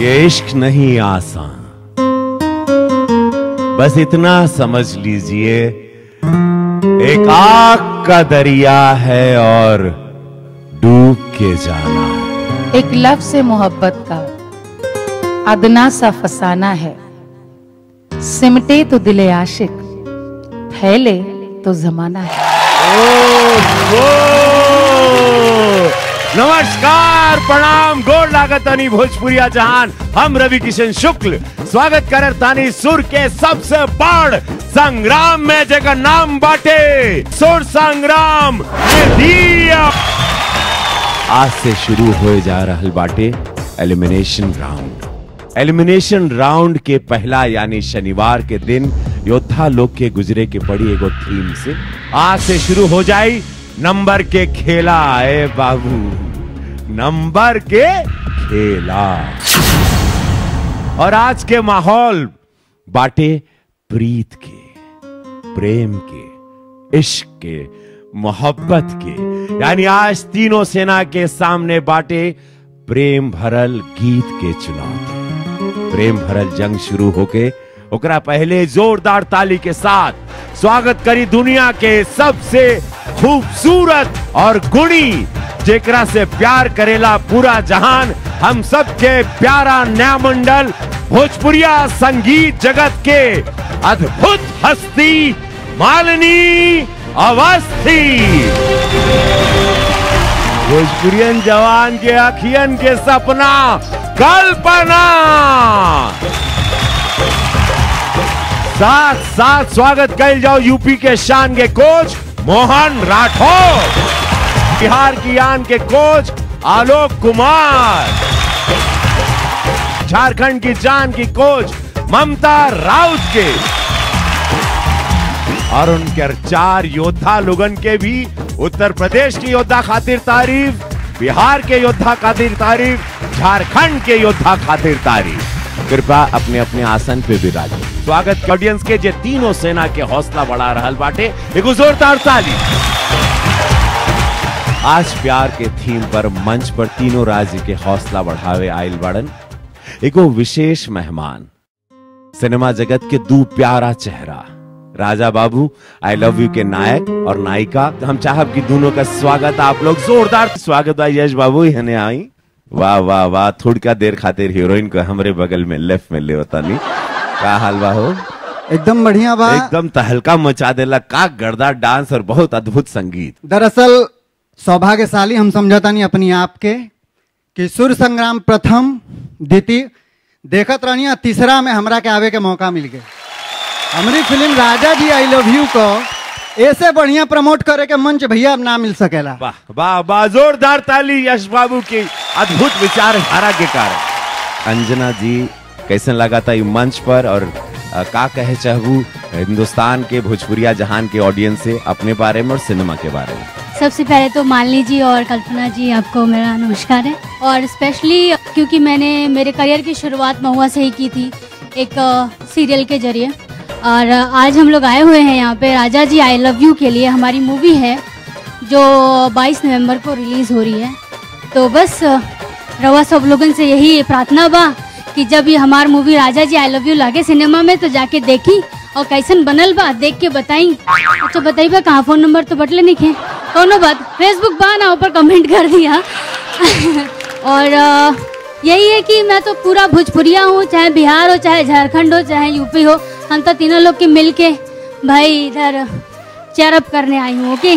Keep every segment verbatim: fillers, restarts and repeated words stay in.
ये इश्क नहीं आसान, बस इतना समझ लीजिए एक आग का दरिया है और डूब के जाना है। एक लफ्ज़ से मोहब्बत का अदना सा फसाना है, सिमटे तो दिले आशिक, फैले तो जमाना है। ओ, ओ, नमस्कार, प्रणाम, गोड़ लागतानी भोजपुरिया जहान। हम रवि किशन शुक्ल स्वागत करत तानी सुर के सबसे बड़ संग्राम में, जेका नाम बाटे सुर संग्राम में दिया। आज से शुरू हो जा रहल बाटे एलिमिनेशन राउंड। एलिमिनेशन राउंड के पहला यानी शनिवार के दिन योद्धा लोग के गुजरे के पड़ी एगो थीम से आज से शुरू हो जाई नंबर के खेला। आए बाबू, नंबर के खेला। और आज के माहौल बाटे प्रीत के, प्रेम के, इश्क के, मोहब्बत के, यानी आज तीनों सेना के सामने बाटे प्रेम भरल गीत के चुनौती। प्रेम भरल जंग शुरू होके ओकरा पहले जोरदार ताली के साथ स्वागत करी दुनिया के सबसे खूबसूरत और गुणी, जेकरा से प्यार करेला पूरा जहान, हम सब के प्यारा न्यामंडल, भोजपुरिया संगीत जगत के अद्भुत हस्ती मालिनी अवस्थी। भोजपुरियन जवान के अखियन के सपना कल्पना। साथ साथ स्वागत कर जाओ यूपी के शान के कोच मोहन राठौर, बिहार की आन के कोच आलोक कुमार, झारखंड की जान की कोच ममता राउत के, और उनके चार योद्धा लोगन के भी उत्तर प्रदेश के योद्धा खातिर तारीफ, बिहार के योद्धा खातिर तारीफ, झारखंड के योद्धा खातिर तारीफ। कृपया अपने अपने आसन पे विराजें। स्वागत ऑडियंस के जे तीनों सेना के हौसला बढ़ा रहल बाटे, एगो जोरदार ताली। आज प्यार के थीम पर मंच पर तीनों राज्य के हौसला बढ़ावे आयल बाड़न एगो विशेष मेहमान, सिनेमा जगत के दो प्यारा चेहरा, राजा बाबू आई लव यू के नायक और नायिका। हम चाहब कि दोनों का स्वागत आप लोग जोरदार स्वागत है। यश बाबू हने आई, वाह वाह वाह। थोड़ी का देर खातिर हीरोइन को हमरे बगल में लेफ्ट में ले होता नहीं। का हाल बा हो? एकदम बढ़िया बा, एकदम तहलका मचा देला। का गर्दार डांस और बहुत अद्भुत संगीत। दरअसल सौभाग्यशाली हम समझता नहीं अपनी आप के कि सुर संग्राम प्रथम द्वितीय देखत रहनी, तीसरा में हमरा के आवे के मौका मिल गए। हमारी film Raja ji I love you को ऐसे बढ़िया प्रमोट करे के मंच भैया अब ना मिल सकेला। वाह वाह वाह, जोरदार ताली यश बाबू की अद्भुत विचारधारा के कारण। अंजना जी, कैसे लगा था ये मंच पर, और आ, का कहे चाहू हिंदुस्तान के भोजपुरिया जहान के ऑडियंस से अपने बारे में और सिनेमा के बारे में? सबसे पहले तो मालिनी जी और कल्पना जी, आपको मेरा नमस्कार है। और स्पेशली क्योंकि मैंने मेरे करियर की शुरुआत महुआ से ही की थी, एक सीरियल के जरिए, और आज हम लोग आए हुए हैं यहाँ पे राजा जी आई लव यू के लिए। हमारी मूवी है जो बाईस नवंबर को रिलीज़ हो रही है। तो बस रवा सब लोगों से यही प्रार्थना बा कि जब ये हमार movie Raja ji I love you लागे सिनेमा में तो जाके देखी और कैसन बनल बा देख के बताई। अच्छा बताई बा, कहाँ फोन नंबर तो बटले नहीं खे, कोनो बात, फेसबुक बा ना, ऊपर कमेंट कर दिया। और यही है कि मैं तो पूरा भोजपुरिया हूँ, चाहे बिहार हो, चाहे झारखंड हो, चाहे यूपी हो, हम तो तीनों लोग के मिल के भाई इधर चेयरअप करने आई हूँ। ओके,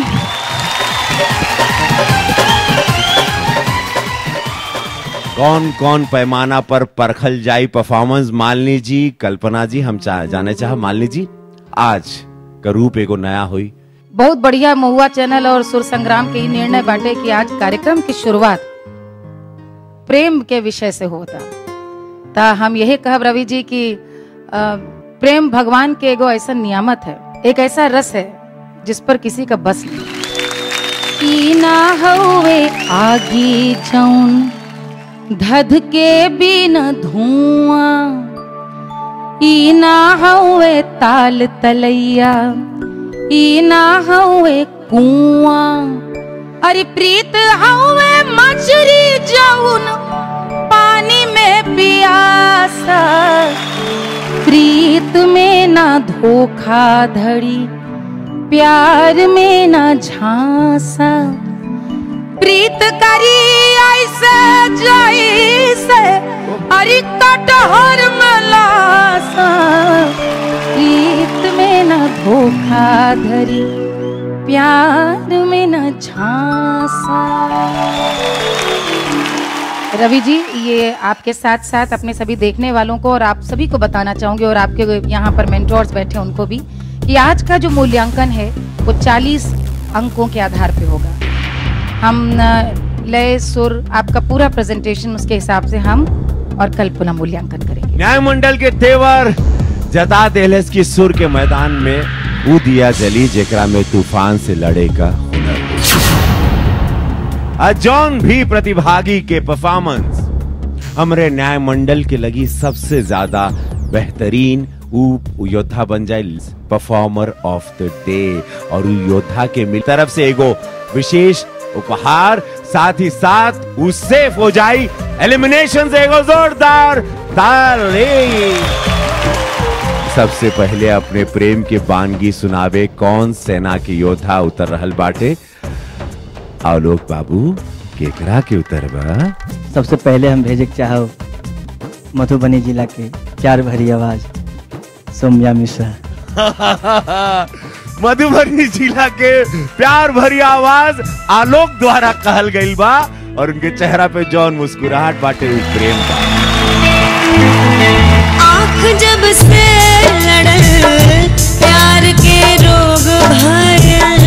कौन कौन पैमाना पर परखल जाई परफॉर्मेंस? मालिनी जी, कल्पना जी, हम चाह जाने चाह मालिनी जी आज का रूप एगो नया हुई। बहुत बढ़िया महुआ चैनल और सुर संग्राम के ही निर्णय बाटे कि आज कार्यक्रम की शुरुआत प्रेम के विषय से होता। ता हम यही कहब रवि जी कि प्रेम भगवान के एगो ऐसा नियामत है, एक ऐसा रस है जिस पर किसी का बस नहीं। ई ना होवे आगी जौन धध के बिन धुआं, ई ना होवे ताल तलैया, ई ना होवे कुआं, अरे प्रीत होवे मछरी जौन पानी में पिया प्रीत में ना धोखाधड़ी, प्यार में ना झांसा, प्रीत करी ऐसे जैसे अरे कटहर मलासा, प्रीत में ना धोखाधड़ी, प्यार में ना झांसा। रवि जी, ये आपके साथ साथ अपने सभी देखने वालों को और आप सभी को बताना चाहूंगी, और आपके यहाँ पर मेंटोर्स बैठे उनको भी, कि आज का जो मूल्यांकन है वो चालीस अंकों के आधार पे होगा। हम लय, सुर, आपका पूरा प्रेजेंटेशन, उसके हिसाब से हम और कल पुनः मूल्यांकन करेंगे। न्यायमंडल के तेवर जता देहलेस की सुर के मैदान में ऊ दिया जली जेकरा में तूफान से लड़े का हुनर। जौन भी प्रतिभागी के परफॉर्मेंस हमरे न्यायमंडल के लगी सबसे ज्यादा बेहतरीन, ऊ योद्धा बन जाए परफॉर्मर ऑफ द डे, और योद्धा के मिल तरफ से एगो विशेष उपहार, साथ ही साथ ऊ सेफ हो जाए एलिमिनेशन से एगो जोरदार ताली। सबसे पहले अपने प्रेम के बानगी सुनावे कौन सेना के योद्धा उतर रहल बाटे। आलोक बाबू, केकरा के उतर बा? सबसे पहले हम भेजे चाहो मधुबनी जिला के प्यार भरी आवाज सौम्या मिश्रा। मधुबनी जिला के प्यार भरी आवाज आलोक द्वारा कहल गई बा, और उनके चेहरा पे जौन मुस्कुराहट बाटे वो प्रेम बा। आँख जब से लड़ल प्यार के रोग भयल,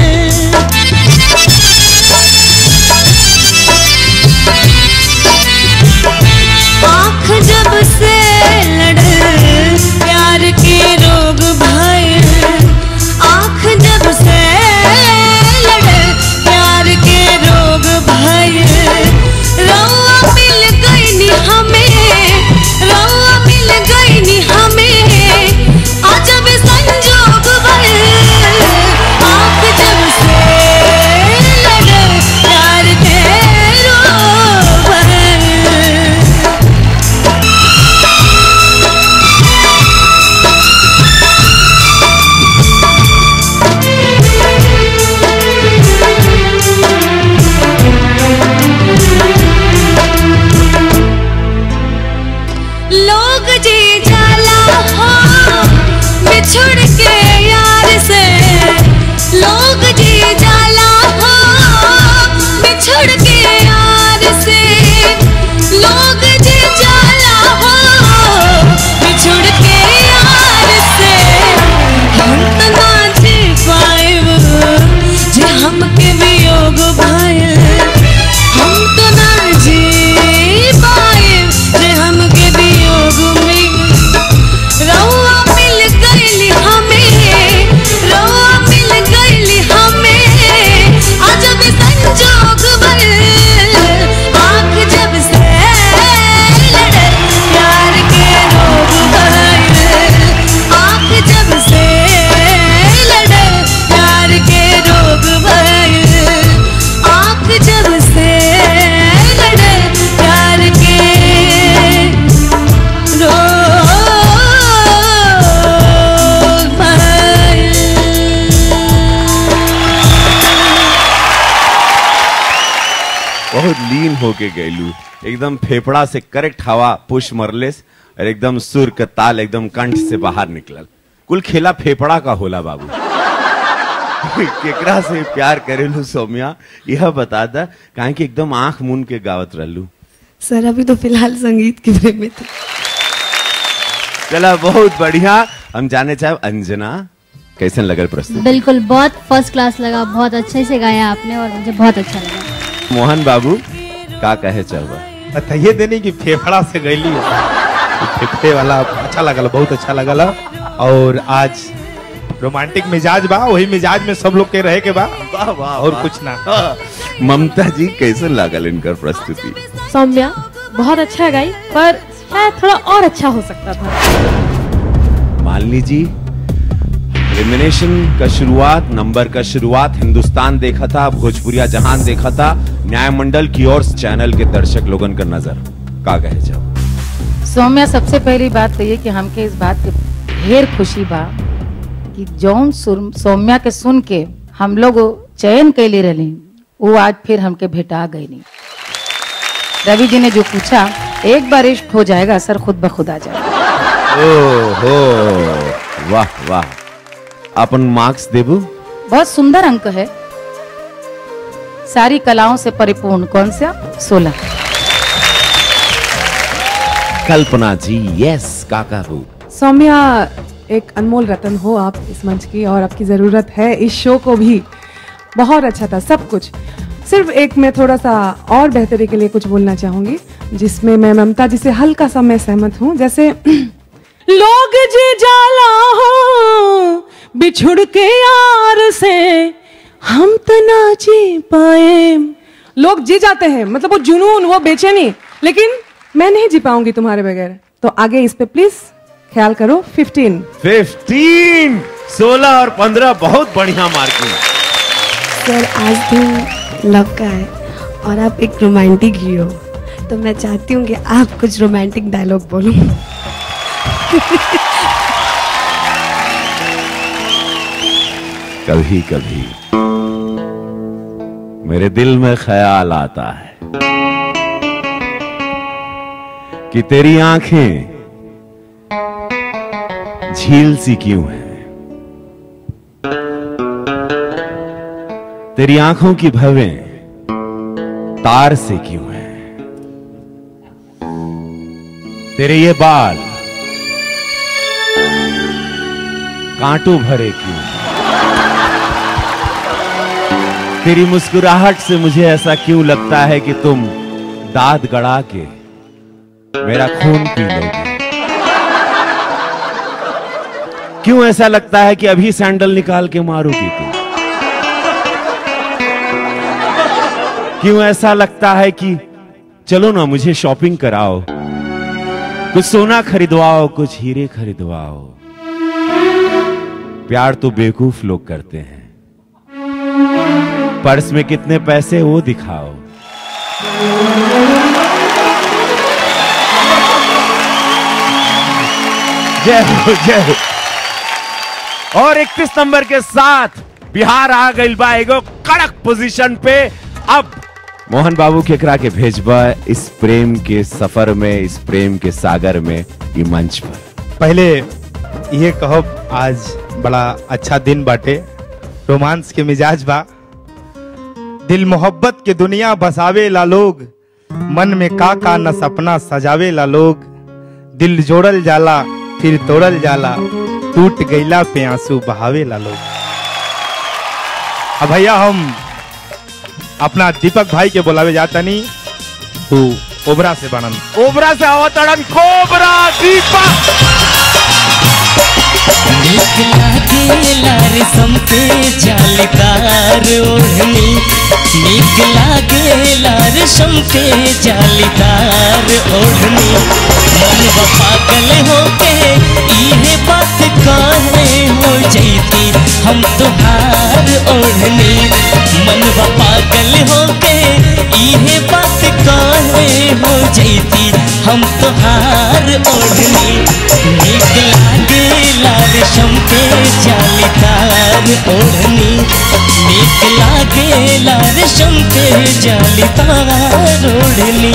आँख जब से लड़ल प्यार के रोग भयल, आँख जब से लड़ल प्यार के रोग भयल, रौआ मिल गई नी हमें, रौआ मिल गई नी हमें, अजब संजोग भयल, आँख जब से लड़ल प्यार के रोग भयल। लोग जी जाला हो बिछुड़ के यार से, लोग जी जाला हो बिछुड़ के यार से, लोग जी जाला हो बिछुड़ के यार से, हम तो ना जी पाएब जे हमके वियोग भयल, हम तो ना जी पाएब जे हमके वियोग में, रौआ मिल गइली हमें, रौआ मिल गइली हमें, अजब संजोग भयल, आँख जब से लड़ल प्यार के रोग भयल, आँख जब से लड़ल प्यार के रोग भयल, आँख जब से लड़ल प्यार के रोग भयल। बहुत लीन होके गैलू, एकदम फेफड़ा से करेक्ट हवा पुश मरलेस, और एकदम सुर का ताल एकदम कंठ से बाहर निकलल। कुल खेला फेफड़ा का होला बाबू। केकरा से प्यार करेलू सौम्या, यह बता दा, काहे कि एकदम आंख मून के गावत रहलू। सर अभी तो फिलहाल संगीत के प्रेम में थे। चला बहुत बढ़िया। हम जाने चाहे अंजना कैसे लगल प्रस्तुति? बिल्कुल बहुत फर्स्ट क्लास लगा, बहुत अच्छे से गाया आपने और मुझे बहुत अच्छा लगा। मोहन बाबू का कहे चलवा? बताइए देने की फेफड़ा से गईली फेफड़े वाला अच्छा लगल, बहुत अच्छा लगल। और आज रोमांटिक मिजाज बा, वही मिजाज में सब लोग के रहे के बा। वाह वाह, और कुछ ना। ममता जी कैसे लागल इनकर प्रस्तुति? सौम्या बहुत अच्छा गाई, पर शायद थोड़ा और अच्छा हो सकता था। मालिनी जी, एलिमिनेशन का शुरुआत, नंबर का शुरुआत हिंदुस्तान देखा था, भोजपुरिया जहान देखा था, न्यायमंडल की ओर चैनल के दर्शक लोगन का नजर का कहे जाओ? सौम्या, सबसे पहली बात तो ये कि हमके इस बात के ढेर खुशी बा कि जौन सुर- सौम्या के सुन के हम लोग चयन कैले रही वो आज फिर हमके भेटा गई नहीं। रवि जी ने जो पूछा, एक बार इश्क हो जाएगा असर खुद ब खुद आ जाएगा। ओहो, वाह वाह। अपन मार्क्स देबू? बहुत सुंदर अंक है, सारी कलाओं से परिपूर्ण। कौन सा? सोलह। कल्पना जी, यस काका हूँ। सौम्या, एक अनमोल रतन हो आप इस मंच की, और आपकी ज़रूरत है इस शो को भी। बहुत अच्छा था सब कुछ। सिर्फ एक मैं थोड़ा सा और बेहतरी के लिए कुछ बोलना चाहूँगी, जिसमें मैं ममता जी से हल्का सा मैं सहमत हूँ। जैसे लोग जी जाला हो बिछुड़ के यार से, हम तो ना जी पाए। लोग जी जाते हैं, मतलब वो जुनून, वो बेचैनी, लेकिन मैं नहीं जी पाऊंगी तुम्हारे बगैर। तो आगे इस पे प्लीज ख्याल करो। फिफ्टीन फिफ्टीन सोलह और पंद्रह, बहुत बढ़िया मार्किंग। सर, आज दिन लव का है और आप एक रोमांटिक ही हो, तो मैं चाहती हूँ कि आप कुछ रोमांटिक डायलॉग बोलो। कभी कभी मेरे दिल में ख्याल आता है कि तेरी आंखें झील सी क्यों हैं, तेरी आंखों की भवें तार से क्यों हैं, तेरे ये बाल कांटों भरे क्यों हैं, तेरी मुस्कुराहट से मुझे ऐसा क्यों लगता है कि तुम दांत गड़ा के मेरा खून पी लोगे। क्यों ऐसा लगता है कि अभी सैंडल निकाल के मारोगी तुम। क्यों ऐसा लगता है कि चलो ना मुझे शॉपिंग कराओ, कुछ सोना खरीदवाओ, कुछ हीरे खरीदवाओ। प्यार तो बेवकूफ लोग करते हैं, पर्स में कितने पैसे वो दिखाओ। जय हो, जय हो। और इकतीस नंबर के साथ बिहार आ गई बा एगो कड़क पोजीशन पे। अब मोहन बाबू केकरा के भेजबा इस प्रेम के सफर में, इस प्रेम के सागर में, ये मंच पर। पहले ये कहो, आज बड़ा अच्छा दिन बाटे, रोमांस के मिजाज बा। दिल मोहब्बत के दुनिया बसावे ला लोग, मन में का का न सपना सजावे ला लोग। दिल जोड़ल जाला फिर तोड़ल जाला, टूट गईला पे आंसू बहावे ला लोग। अब भैया हम अपना दीपक भाई के बुलावे जाता नहीं, तू ओबरा से बनन, ओबरा से अवतरण कोबरा दीपक। रेशम के जालीदार ओढ़नी, नीक लागेला रेशम के जालीदार ओढ़नी। मन पागल होके इहे बात काहे हो जैती हम तुहार ओढ़नी। मन पागल होके इहे बात काहे हो जैती हम तुहार ओढ़नी। नीक लागेला रेशम के जालीदार ओढ़नी, नीक लागेला रेशम के जालीदार ओढ़नी।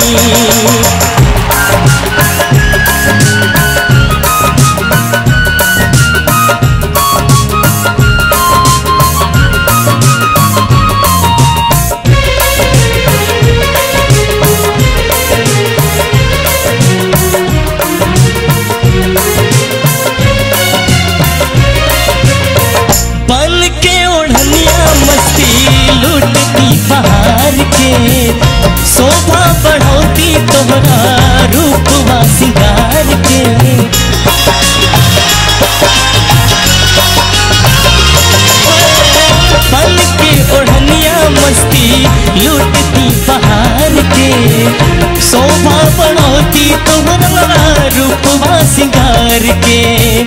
बहार के शोभा बढ़ोती तोहरा रूपवा सिंगार के। बन के ओढ़निया मस्ती लूटती बहार के, शोभा बढ़ोती तोहरा रूपवा सिंगार के।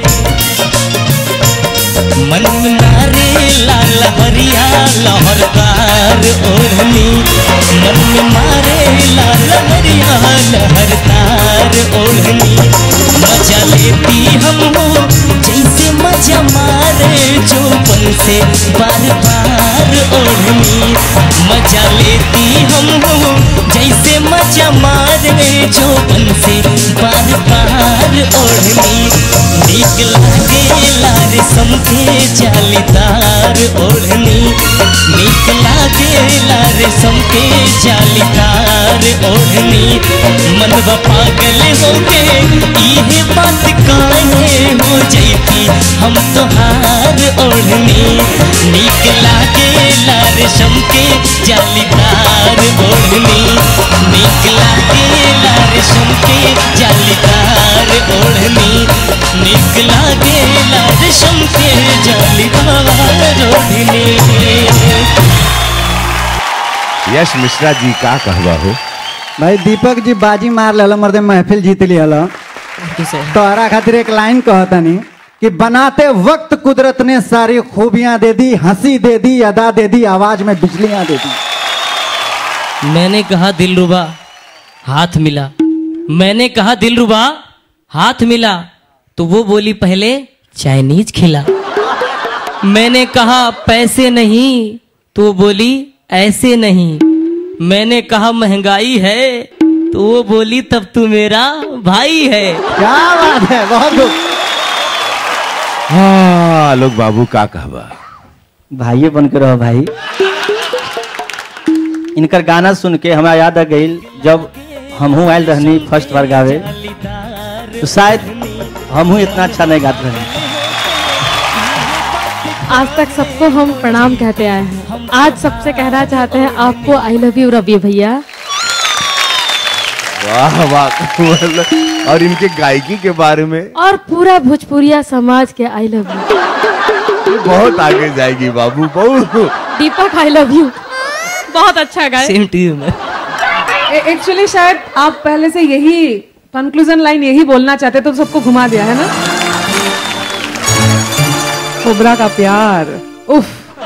मन नारे लाल हरिया लहरदार ओढ़नी, मन मारे लाल हरिया लहरदार ओढ़नी। मजा लेती हम हो से बार बार ओढ़नी मजा लेती हम हो जैसे मजा मारे जोबन से बार बार ओढ़नी नीक लागे लार समके जालीदार ओढ़नी नीक लागे लार समके जालीदार ओढ़नी मनवा पागल हो गए इहे बात काहे हो जैती हम तोहार ओढ़नी नीक लागे लार समके जालीदार ओढ़नी नीक लागे लार समके जालीदार ओढ़नी नीक लागे लार समके जालीदार ओढ़नी। यश मिश्रा जी का कहवा हो भाई दीपक जी बाजी मार ले मर्दे महफिल जीत ली हलो तोहरा खातिर एक लाइन कहतनी कि बनाते वक्त कुदरत ने सारी खूबियां दे दी हंसी दे दी अदा दे दी आवाज में बिजलियां दे दी। मैंने कहा दिलरुबा हाथ मिला मैंने कहा दिलरुबा हाथ मिला तो वो बोली पहले चाइनीज खिला मैंने कहा पैसे नहीं तो वो बोली ऐसे नहीं मैंने कहा महंगाई है तो वो बोली तब तू मेरा भाई है। क्या बात है बहुत खूब। हाँ आलोक बाबू का कहवा भाइये बन के रहो भाई। इनकर गाना सुन के हमारा याद आ गई जब हमहू आयल रहनी फर्स्ट बार गावे तो शायद हमहू इतना अच्छा नहीं गाते रहे। आज तक सबको हम प्रणाम कहते आए हैं, आज सबसे कहना चाहते हैं आपको आई लव यू रवि भैया। वाह वाह और इनके गायकी के बारे में और पूरा भोजपुरिया समाज के आई लव यू। बहुत आगे जाएगी बाबू बहुत। दीपक आई लव यू बहुत अच्छा गाए। सेम टू यू में एक्चुअली शायद आप पहले से यही कंक्लूजन लाइन यही बोलना चाहते तो सबको घुमा दिया है ना। कोबरा का प्यार उफ।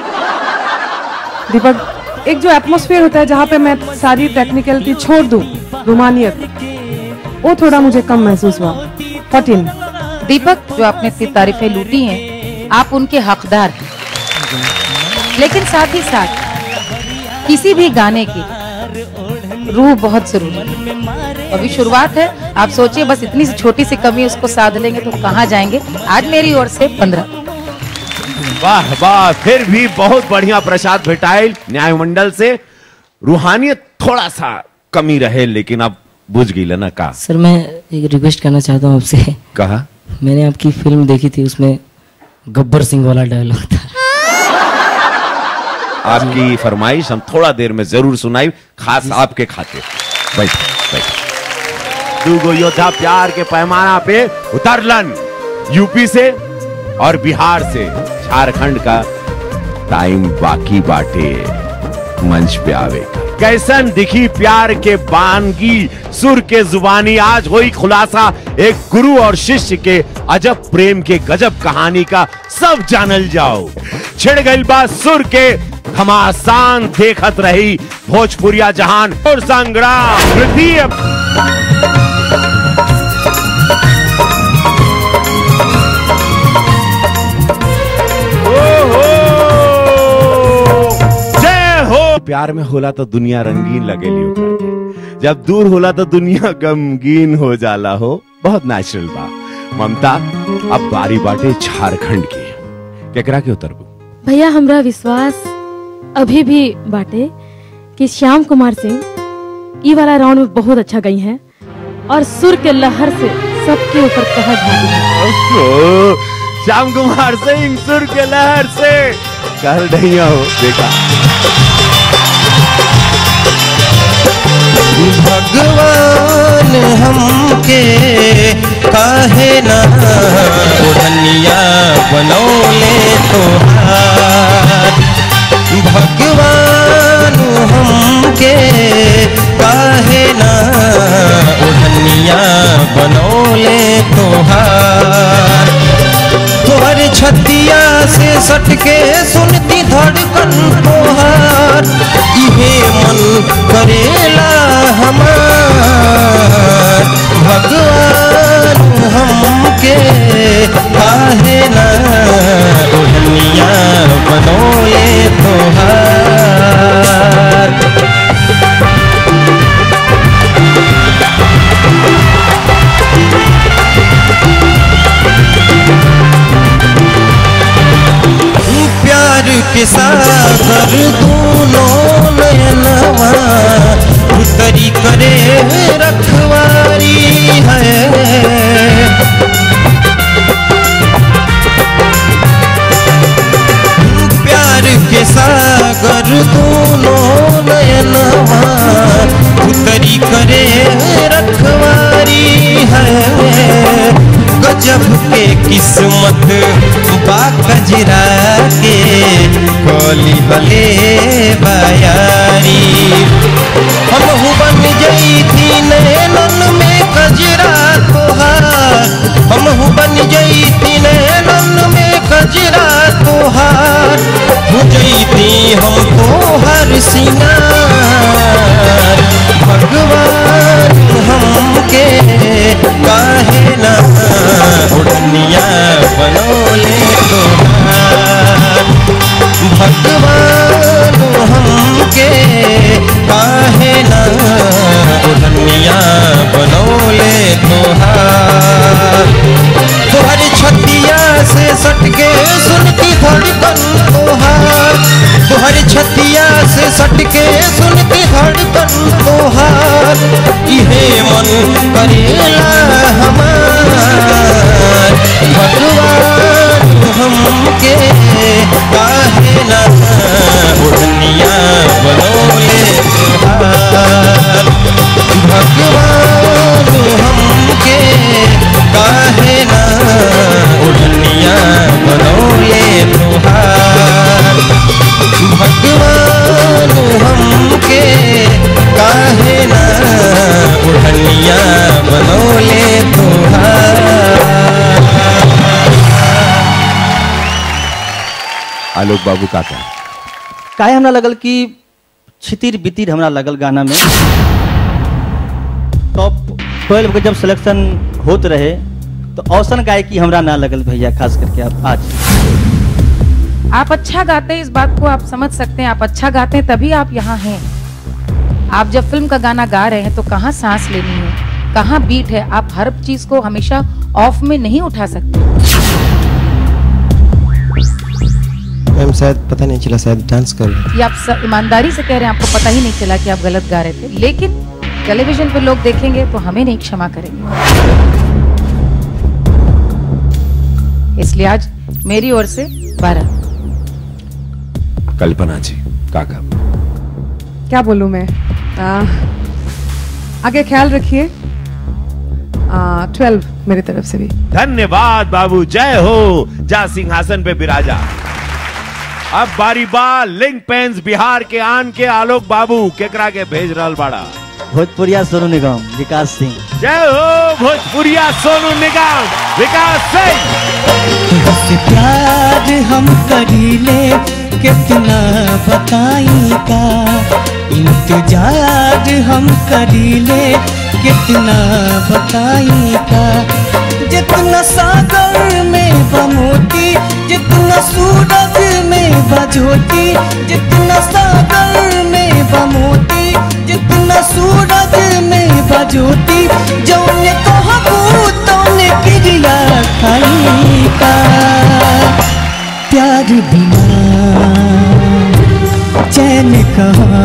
दीपक एक जो एटमॉस्फेयर होता है जहाँ पे मैं सारी टेक्निकलिटी छोड़ दूं रोमानियत वो थोड़ा मुझे कम महसूस हुआ। फोर्टीन दीपक जो आपने इतनी तारीफें लूटी हैं आप उनके हकदार हैं, लेकिन साथ ही साथ किसी भी गाने की रूह बहुत जरूरी है। अभी शुरुआत है, आप सोचिए बस इतनी सी छोटी सी कमी उसको साध लेंगे तो कहाँ जाएंगे। आज मेरी ओर से पंद्रह। वाह वाह फिर भी बहुत बढ़िया प्रसाद भेटाइल न्याय मंडल से। रूहानियत थोड़ा सा कमी रहे लेकिन अब बुझ गई ना का। सर मैं एक रिक्वेस्ट करना चाहता हूँ आपसे। कहा मैंने आपकी फिल्म देखी थी उसमें गब्बर सिंह वाला डायलॉग था। आपकी फरमाइश हम थोड़ा देर में जरूर सुनाई खास आपके खाते। बैठ बैठ। दूगो योद्धा प्यार के पैमाना पे उतरलन यूपी से और बिहार से झारखंड का टाइम बाकी बाटे मंच पे आवेगा। कैसन दिखी प्यार के बानगी सुर के जुबानी आज हुई खुलासा एक गुरु और शिष्य के अजब प्रेम के गजब कहानी का सब जानल जाओ। छिड़ गई बात सुर के घमासान देखत रही भोजपुरिया जहान और संग्राम तृतीय। प्यार में होला तो दुनिया रंगीन लगेली ओकरा, जब दूर होला तो दुनिया गमगीन हो जाला हो। बहुत नेचुरल बा। ममता अब बारी बाटे झारखंड की केकरा के उतरबू। भैया हमरा विश्वास अभी भी बाटे कि श्याम कुमार सिंह ई वाला राउंड में बहुत अच्छा गई हैं और सुर के लहर से सबके ऊपर कहर ढाली है। श्याम कुमार सिंह सुर के लहर से कहर ढैया हो देखा। भगवान हमके काहे ना ओढ़निया बनौले तोहार। भगवान हमके काहे ना ओढ़निया बनौले तोहार। तोहर छतिया से सटके सुनती धड़कन तोहार इहे मन करेला हमार। भगवान हमके काहे ना ओढ़निया के सागर दोनों नयनवा उतरी करे रखवारी है। प्यार के सागर दोनों नयनवा उतरी करे रखवारी है। गजब के किस्मत बा कजरा के कोली भले बयारी। हम बन गई थी नैनन में कजरा तोहार, हम बन गई थी नैनन में कजरा तोहार, हो गई थी हम तोहर सिंगार। भगवान हमके काहे ना उड़निया बनौले तोहार। भगवान हमके काहे ना उड़निया बनौले तोहार। तोहर छतिया से सटके सुनती धड़कन तोहार, तोहर छतिया से सटके सुनती धड़कन तोहार। इहे मन करेला हमार। भगवान हमके काहे ना उड़निया बनौले तोहार। भगवान हमके काहे ना उड़निया बनौले तोहार। भगवान हमके काहे ना उड़निया बनौले तोहार। आलोक बाबू काका काहे हमरा लगल कि छितिर बितिर हमरा लगल गाना में। टॉप ट्वेल्व के जब सिलेक्शन होत रहे तो औसन गायकी हमरा ना लगल भैया, खास करके आप आज। आप अच्छा गाते हैं, इस बात को आप समझ सकते हैं। आप अच्छा गाते हैं तभी आप यहाँ हैं। आप जब फिल्म का गाना गा रहे हैं तो कहाँ सांस लेनी है, कहाँ बीट है, आप हर चीज को हमेशा ऑफ में नहीं उठा सकते। मैम शायद पता नहीं चला, शायद डांस कर रहे। ये आप सब ईमानदारी से कह रहे हैं, आपको पता ही नहीं चला कि आप गलत गा रहे थे, लेकिन टेलीविजन पे लोग देखेंगे तो हमें नहीं क्षमा करेंगे। इसलिए आज मेरी ओर से बारह। कल्पना जी काका क्या बोलूं मैं, आ, आगे ख्याल रखिए। ट्वेल्व मेरी तरफ से भी धन्यवाद बाबू, जय हो। जा सिंहासन पे बिराजा। अब बारी बार लिंक पेंस बिहार के आन के आलोक बाबू केकरा के भेज रहल बाड़ा। भोजपुरिया सोनू निगम विकास सिंह। जय हो भोजपुरिया सोनू निगम विकास सिंह। तुझसे प्यार हम करीले कितना बताई का, इंतजार हम करीले कितना बताई का। जितना सागर में बमोती, जितना सूरज में बजोती, जितना सागर में बमोती, जितना सूरज में बजोती, जौने कहबू तौने क्रिया खाई का। प्यार बिना चैन कहाँ,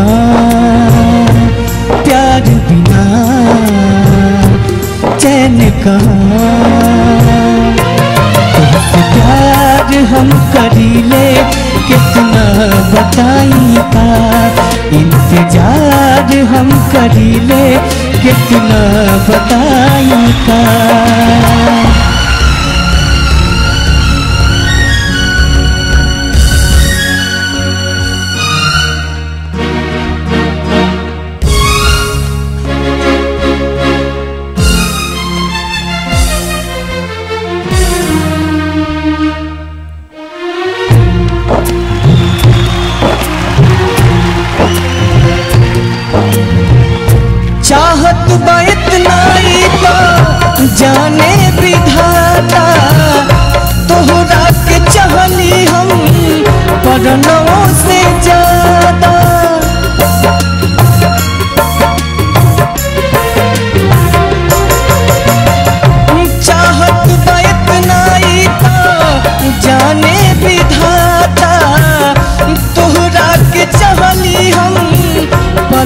प्यार बिना चैन कहाँ। तुझसे प्यार हम करीले कितना बताई का, इंतजार हम करीले कितना बताई का। चाहत बा इतना ही तो जाने विधाता, तोहरा के चाहली हम परनों से ज्यादा। चाहत बा इतना ही तो जाने विधाता,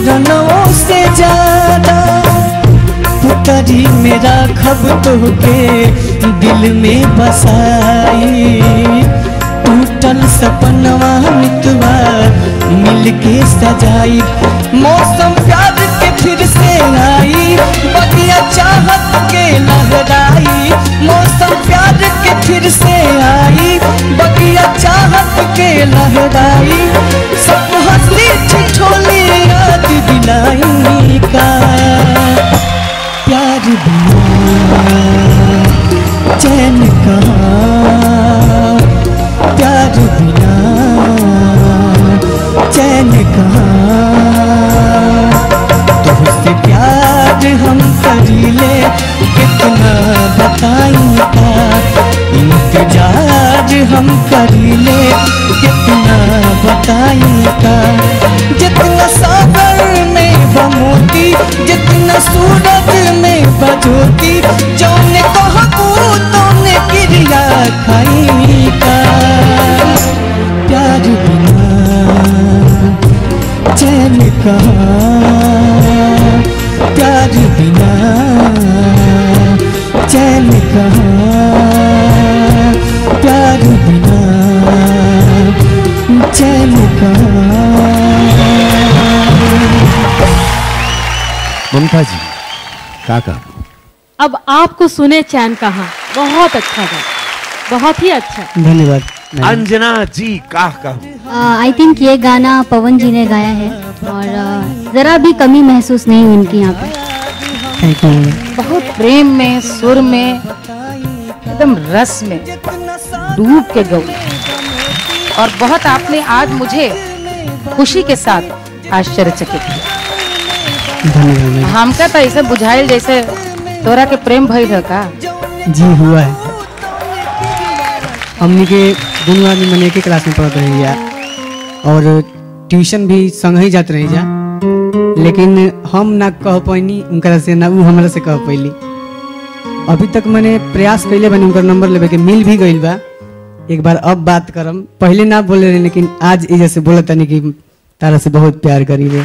चरणों से ज्यादा पुतरी मेरा खब तो के दिल में बसाई टूटल सपनवा मितवा मिलके सजाई मौसम प्यार के फिर से आई बगिया चाहत के लहराई मौसम प्यार के फिर से आई बगिया चाहत के लहराई सब हंसी ठिठोली याद दिलाई का प्यार बिना चैन कहाँ प्यार बिना चैन कहाँ तुझसे प्यार हम करीले कितना बताएंगे इंतजार हम करीले कितना बताएंगे जितना सागर में बमोती जितना सूरज में बजोती जौने कहबू तौने क्रिया खाई का प्यार बिना चैन कहाँ प्यार बिना चैन कहाँ प्यार बिना चैन कहाँ। ममता जी काका अब आपको सुने चैन कहाँ, बहुत अच्छा था, बहुत ही अच्छा। धन्यवाद। अंजना जी काका आई थिंक ये गाना पवन जी ने गाया है और uh, जरा भी कमी महसूस नहीं हुई इनकी यहाँ पर। Thank you. बहुत प्रेम में, सुर में, एकदम रस में डूब के गई और बहुत आपने आज मुझे खुशी के साथ आश्चर्यचकित किया। धन्यवाद। हमका तो ऐसे बुझाइल जैसे तोरा के प्रेम भइल है का। जी हुआ है। हमने के दोनों आदमी मैंने एक ही क्लास में पढ़ते रही जा और ट्यूशन भी संग ही जाते रही जा, लेकिन हम ना कह पैनी उनकरा से ना वो हमरा से कह पैली। अभी तक मैंने प्रयास कैले बने उनका नंबर लेवे के, मिल भी गइल बा। एक बार अब बात करम, पहले ना बोले रहे लेकिन आज इधर से बोला तनी कि तारा से बहुत प्यार करीबे।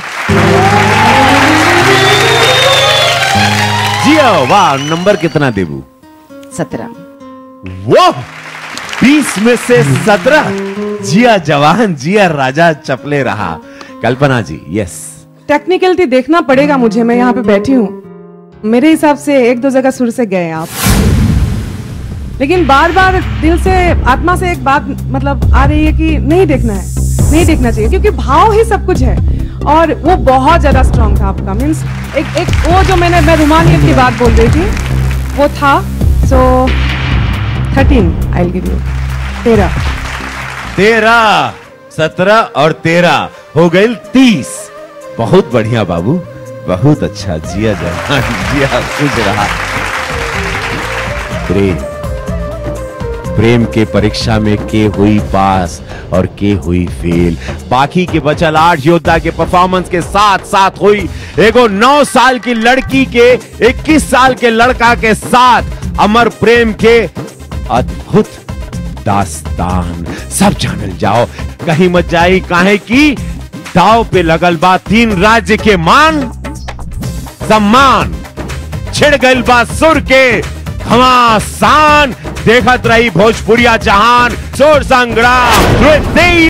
जी वाह, नंबर कितना देबू? सत्रह। वो बीस में से सत्रह। जिया जवान, जिया राजा चपले रहा। कल्पना जी यस। टेक्निकलिटी देखना पड़ेगा मुझे, मैं यहाँ पे बैठी हूँ। मेरे हिसाब से एक दो जगह सुर से गए आप, लेकिन बार बार दिल से, आत्मा से एक बात मतलब आ रही है कि नहीं देखना है, नहीं देखना चाहिए, क्योंकि भाव ही सब कुछ है और वो बहुत ज्यादा स्ट्रांग था आपका। मीन्स एक एक वो जो मैंने मैं रुमानियत की बात बोल रही थी वो था। So thirteen I will give you. तेरह तेरह सत्रह और तेरह हो गई तीस। बहुत बढ़िया बाबू, बहुत अच्छा। जिया जवान, जिया खुश रहा। प्रेम प्रेम के परीक्षा में के हुई पास और के हुई फेल। बाकी के बचल आठ योद्धा के परफॉर्मेंस के साथ साथ हुई एगो नौ साल की लड़की के इक्कीस साल के लड़का के साथ अमर प्रेम के अद्भुत दास्तान। सब जानल जाओ, कहीं मत जाई, काहे की दाव पे लगल बा तीन राज्य के मान सम्मान। छिड़ गइल बा सुर के घमासान। देखत रही भोजपुरिया जहान। सुर संग्राम।